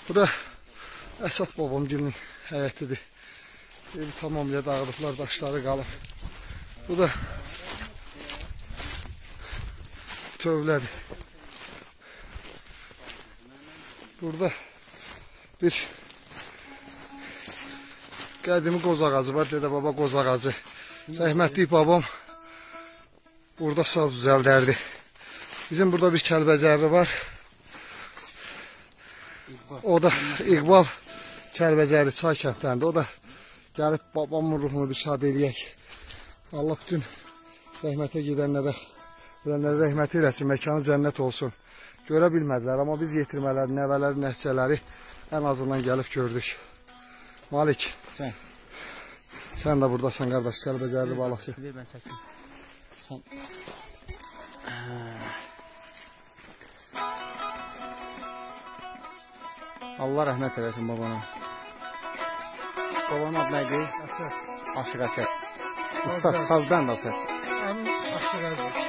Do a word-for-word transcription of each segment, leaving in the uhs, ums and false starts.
Bura Əsad babamgilin həyətidir. Evi tamamilə dağıdıblar, daşları qalıb. Bu da tövlədir. Burada bir qədimi qoz ağacı var, Dədə Baba qoz ağacı. Rəhmətli babam burada saz düzəldərdi. Bizim burada bir Kəlbəcərli var. O da İqbal Kəlbəcərli çay kəndlərində. O da gəlib babamın ruhunu bir şad eləyək. Allah bütün rəhmətə gedənlərə, ölənlərə rəhmət eləsin, məkanı cənnət olsun. Görə bilmədilər, amma biz yetirmələri, nəvələri, nəticələri ən azından gəlib gördük. Malik, sən sən də buradasan qardaş, Kəlbəcərli balası. Ver, mən çəkim. Sən... Allah rəhmət eləsin babana. Babanın adı neydi? Əsər. Aşıq Əsər. Usta sazdan da Əsər. Əmin Aşıq Əsər.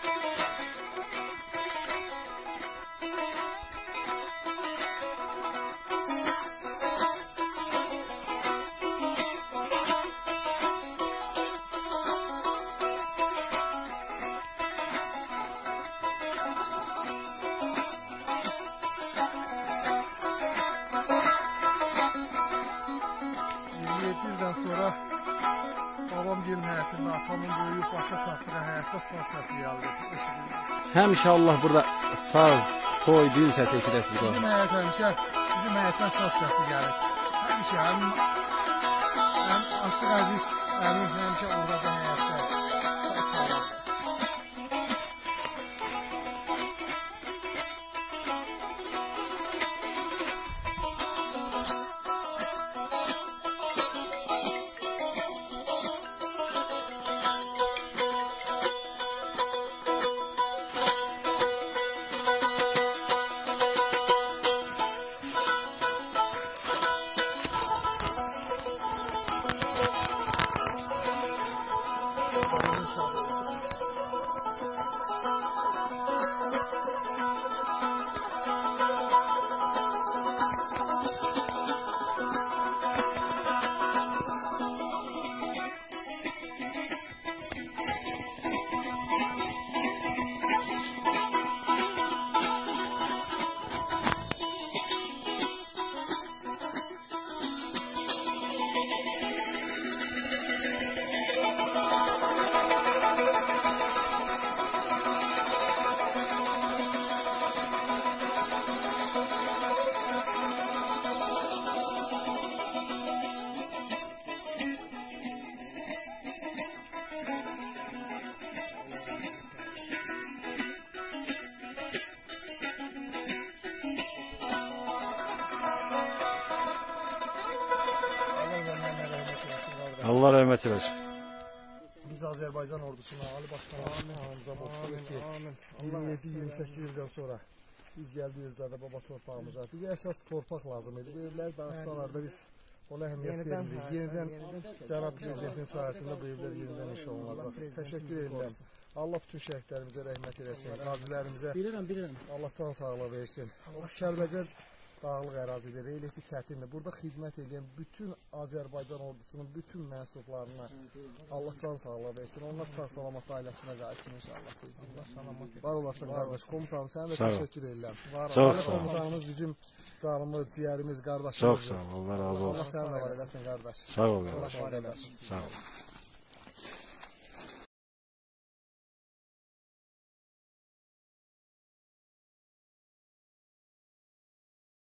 Yıldan sonra babam gelin həyətində, atamın böyüyüb başa çatdığı həyətdə saz səsi gəldi. Həmişə Allah burada saz, toy, düğün səsi eşidəsiz. Bizim həyət həmişə, bizim həyətdən saz səsi gəlir. Həmişə, həmin Aşıq Əziz, həmin həmişə orada həyətdə saz çalardı. Allah rəhmət eləsin. Biz Azərbaycan ordusuna, Ali Başkanımıza borcluyuq ki, iyirmi yeddi iyirmi səkkiz ildən sonra biz gəldik özdə baba torpağımıza. Bizə əsas torpaq lazım idi. Bu evləri dağıtsalar da biz ona əhəmiyyət vermirik. Yenidən Cənab Prezidentin sayəsində bu evlər yenidən iş olunacaq. Təşəkkür edirəm. Allah bütün şəhidlərimizə rəhmət eləsin. Qazilərimizə Bilirəm, bilirəm. Allah can sağlığı versin. O Kəlbəcər dağlıq ərazidir, reylifi çətindir. Burada xidmət edən bütün Azərbaycan ordusunun bütün mənsublarına Allah can sağlığı versin. Onlar sağ-salamat ailəsinə qayıtsın inşallah tezliklə. Var olasın qardaş, komutanım, sənə də təşəkkür edirəm. Çox sağ ol. Komutanımız bizim canımız, ciyərimiz, qardaşımız. Çox sağ ol, Allah razı olsun. Allah sənə də var eləsin qardaş. Sağ ol, qardaş. Sağ ol.